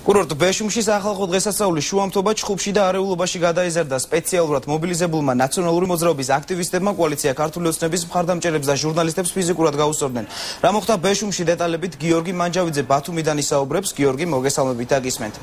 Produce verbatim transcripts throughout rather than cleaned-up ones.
კურორტ ბეშუმში სახალხო დღესასწაულის შუამთობა ჩხუბში და არეულობაში გადაიზარდა სპეციალურად მობილიზებულმა ნაციონალური მოძრაობის აქტივისტებმა კოალიცია ქართული ოცნების მხარდამჭერებს და ჟურნალისტებს ფიზიკურად გაუსწორდნენ. რა მოხდა ბეშუმში დეტალებით გიორგი მანჯავიძე ბათუმიდან ისაუბრებს. გიორგი, მოგესალმებით და გისმენთ.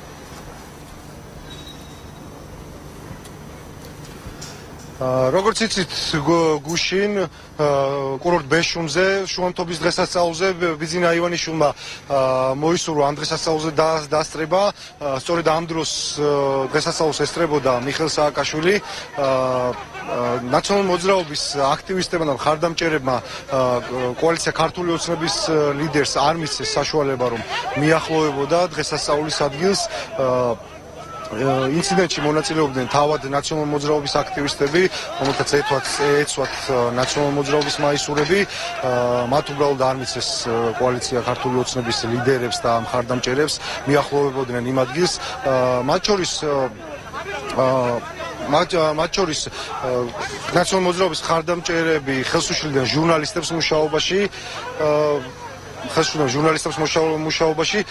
როგორც იცით, გუშინ კურორტ ბეშუმზე შუამთობის დღესასწაულზე ბიძინა ივანიშვილმა მოისურვა ამ დღესასწაულზე დასწრება. სწორედ ამ დროს დღესასწაულს ესწრებოდა მიხეილ სააკაშვილი. ნაციონალური მოძრაობის აქტივისტებმა და მხარდამჭერებმა კოალიცია ქართული ოცნების ლიდერს არ მისცეს საშუალება, რომ მიახლოვებოდა დღესასწაულის ადგილს. ინციდენტში მონაწილეობდნენ თავად ნაციონალური მოძრაობის აქტივისტები, რომელთაც ეცვათ ნაციონალური მოძრაობის მაისურები. მათ უბრალოდ არ მისცეს კოალიცია ქართული ოცნების ლიდერებს და მხარდამჭერებს მიახლოვებოდნენ იმ ადგილს. მათ შორის მათ შორის ნაციონალური მოძრაობის მხარდამჭერები ხელს უშლიდნენ ჟურნალისტებს მუშაობაში, ხელს უშლიდნენ ჟურნალისტებს მუშაობაში.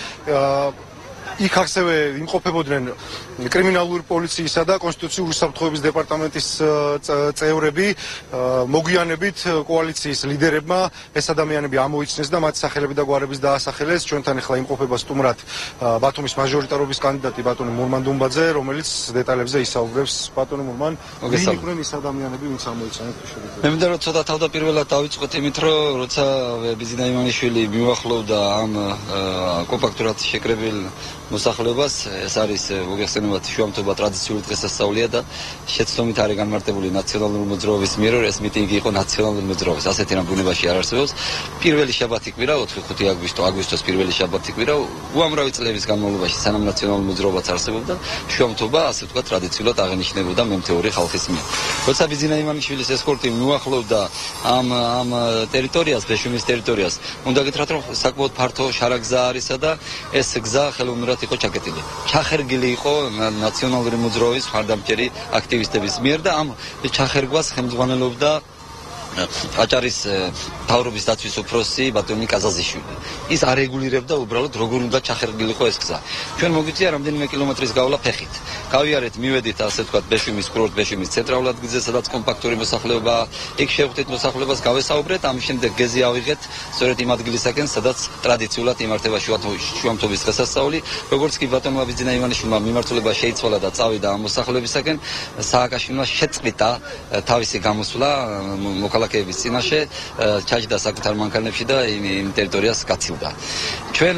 იქ ასევე იმყოფებოდნენ კრიმინალური პოლიციისა და კონსტიტუციური უსაფრთხოების დეპარტამენტის წევრები. მოგვიანებით კოალიციის ლიდერებმა ეს ადამიანები ამოიცნეს და მათი სახელები და გვარების დაასახელეს. ჩვენთან ახლა იმყოფება სტუმრად ბათუმის მაჟორიტარობის კანდიდატი ბატონი მურმან დუმბაძე, რომელიც დეტალებზე ისაუბრებს. ბატონი მურმან, ვინ იყვნენ ეს ადამიანები, ვინც ამოიცნეს? მე მინდა რომ ცოტა თავდაპირველად დავიწყოთ იმით, რომ როცა ბიძინა ივანიშვილი მიუახლოვდა ამ კომპაქტურად შეკრებილ მოსახლეობას, ეს არის მოგეხსენებათ შუამთობა ტრადიციული დღესასწაულია და შეცდომით არის განმარტებული ნაციონალური მოძრაობის მიერ, რომ ეს მიტინგი იყო ნაციონალური მოძრაობის. ასეთი რამ ბუნებაში არ არსებობს. პირველი შაბათი კვირა, ოთხი აგვისტო, აგვისტოს პირველი შაბათი კვირა, უამრავი წლების განმავლობაში სანამ ნაციონალური მოძრაობაც არსებობდა, შუამთობა, ასე ვთქვათ, ტრადიციულად აღენიშნებოდა მემთეური ხალხის მიერ. როცა ბიძინა ივანიშვილის ესკორტი მიუახლოვდა ამ ამ ტერიტორიას, ბეშუმის ტერიტორიას, უნდა გითხრათ, რომ საკმაოდ ფართო შარაგზა არისა და ეს გზა ხელოვნურად იყო ჩაკეტილი. ჩახერგილი იყო ნაციონალური მოძრაობის მხარდამჭერი აქტივისტების მიერ და ამ ჩახერგვას ხელმძღვანელობდა აჭარის მთავრობის დაცვის უფროსი ბატონი კაზაზიშვილი. ის არეგულირებდა უბრალოდ როგორ უნდა ჩახერგილიყო ეს გზა. ჩვენ მოგვიწია რამდენიმე კილომეტრის გავლა ფეხით. გავიარეთ, მივედით ასე ვთქვათ ბეშუმის კურორტ ბეშუმის ცენტრალურ ადგილზე, სადაც კომპაქტური მოსახლეობა, იქ შევხვდით მოსახლეობას, გავესაუბრეთ, ამის შემდეგ გეზი ავიღეთ სწორედ იმ ადგილისაკენ, სადაც ტრადიციულად იმართება შუამთობის დღესასწაული. როგორც კი ბატონმა ბიძინა ივანიშვილმა მიმართულება შეიცვალა და წავიდა ამ მოსახლეობისაკენ, სააკაშვილმა შეწყვიტა თავისი გამოსვლა მოქალაქეების წინაშე, ჩაჯდა საკუთარ მანქანებში და იმ ტერიტორიას გაცილდა. ჩვენ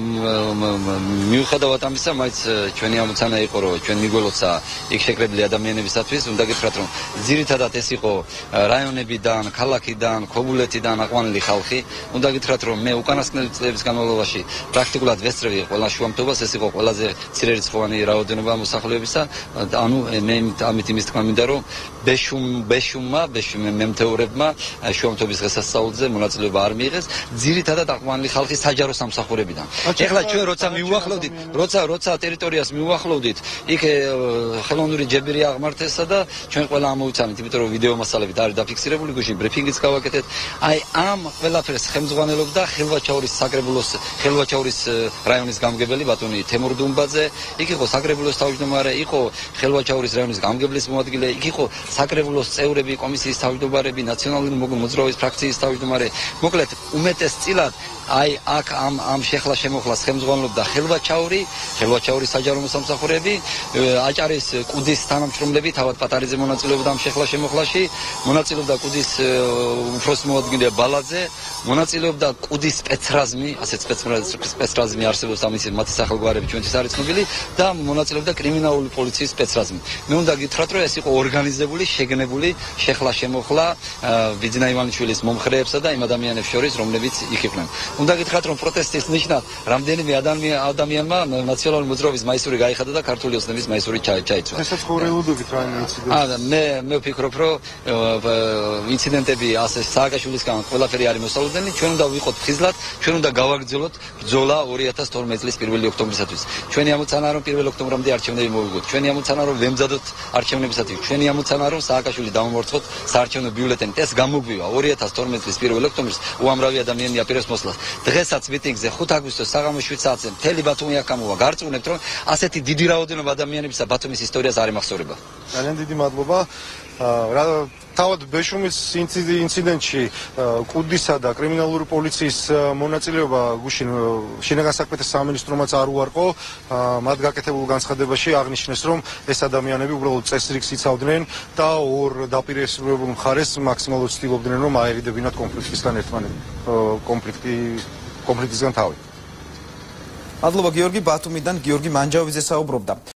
მიუხედავად ამისა, მაინც ჩვენი ამოცანა იყო, რომ ჩვენ მიგველოცა იქ შეკრებილი ადამიანებისათვის, უნდა გითხრათ, რომ ძირითადად ეს იყო რაიონებიდან, ქალაქიდან, ქობულეთიდან აყვანილი ხალხი. უნდა გითხრათ, რომ მე უკანასკნელი წლების განმავლობაში პრაქტიკულად ვესწრები ყველა შუამთობას, ეს იყო ყველაზე მცირერიცხოვანი რაოდენობა მოსახლეობისა. ანუ მე ამით იმის თქმა მინდა, რომ ბეშუმ ბეშუმმა, ბეშუმ მემთეურებმა შუამთობის დღესასწაულზე მონაწილეობა არ მიიღეს, ძირითადად აყვანილი ხალხი საჯარო სამსახურებიდან. ეხლა ჩვენ როცა მიუახლოვდით, როცა როცა ტერიტორიას მიუახლოვდით, იქ ხელოვნური ჯებირი აღმართესა და ჩვენ ყველა ამოვიცანით, იმიტომ რომ ვიდეო მასალებით არის დაფიქსირებული, გუშინ ბრიფინგიც გავაკეთეთ. აი ამ ყველაფერს ხელმძღვანელობდა ხილვაჩაურის საკრებულოს ხილვაჩაურის რაიონის გამგებელი ბატონი თემურ დუმბაძე, იქ იყო საკრებულოს თავმჯდომარე, იყო ხილვაჩაურის რაიონის გამგებლის მოადგილე, იქ იყო საკრებულოს წევრები, კომისიის თავმჯდომარები, ნაციონალური მოძრაობის ფრაქციის თავმჯდომარე. მოკლედ, უმეტესწილად აი აქ ამ ამ შეხლა შემოხლას ხელმძღვანელობდა ხილვაჩაური, ხილვაჩაურის საჯარო მოსამსახურეები, აჭარის კუდის თანამშრომლები, თავად პატარიძე მონაწილეობდა ამ შეხლა შემოხლაში, მონაწილეობდა კუდის უფროსი მოადგილე ბალაძე, მონაწილეობდა კუდის სპეცრაზმი, ასეთ სპეცრაზმი არსებობს, ამის მათი სახელგვარები ჩვენთვის არის ცნობილი და მონაწილეობდა კრიმინალური პოლიციის სპეცრაზმი. მე უნდა გითხრათ, რომ ეს იყო ორგანიზებული, შეგნებული შეხლა შემოხლა ბიძინა ივანიშვილის მომხრეებსა და იმ ადამიანებს შორის, რომლებიც იქ იყვნენ. უნდა გითხრათ, რომ პროტესტის ნიშნად რამდენიმე ადამიანმა ნაციონალური მოძრაობის მაისური გაიხადა და ქართული ოცნების მაისური ჩაიცვა. ესაც ხორელუდობით რა ინციდენტი? მე მე ვფიქრობ, რომ ინციდენტები ასე სააკაშვილისგან ყველაფერი არის მოსალოდნელი, ჩვენ უნდა ვიყოთ ფხიზლად, ჩვენ უნდა გავაგრძელოთ ბრძოლა ორი ათას თორმეტი წლის პირველი ოქტომბრისათვის. ჩვენი ამოცანაა, რომ პირველი ოქტომბრამდე არჩევნები მოვიგოთ. ჩვენი ამოცანაა, რომ ვემზადოთ არჩევნებისათვის. ჩვენი ამოცანაა, რომ სააკაშვილი დავამორცხოთ საარჩევნო ბიულეტენით. ეს გამოგვივა ორი ათას თორმეტი წლის პირველ ოქტომბერს უამრავი ადამიანი აპირებს მოსვლას. დღესაც მიტინგზე ხუთი აგვისტოს საღამოს შვიდ საათზე მთელი ბათუმი აქ გამოვა. გარწმუნებთ, რომ ასეთი დიდი რაოდენობა ადამიანებისა ბათუმის ისტორიას არ ემახსოვრება. ძალიან დიდი მადლობა. რა თავად ბეშუმის ინციდენტში კუდისა და კრიმინალური პოლიციის მონაწილეობა გუშინ შინაგან საქმეთა სამინისტრომაც არ უარყო. მათ გაკეთებულ განცხადებაში აღნიშნეს, რომ ეს ადამიანები უბრალოდ წესრიგს იცავდნენ და ორ დაპირისპირებულ მხარეს მაქსიმალურად ცდილობდნენ, რომ აერიდებინათ კონფლიქტისგან ერთმანეთი კონფლიქტი კონფლიქტისგან თავი. მადლობა გიორგი, ბათუმიდან გიორგი მანჯავიძე საუბრობდა.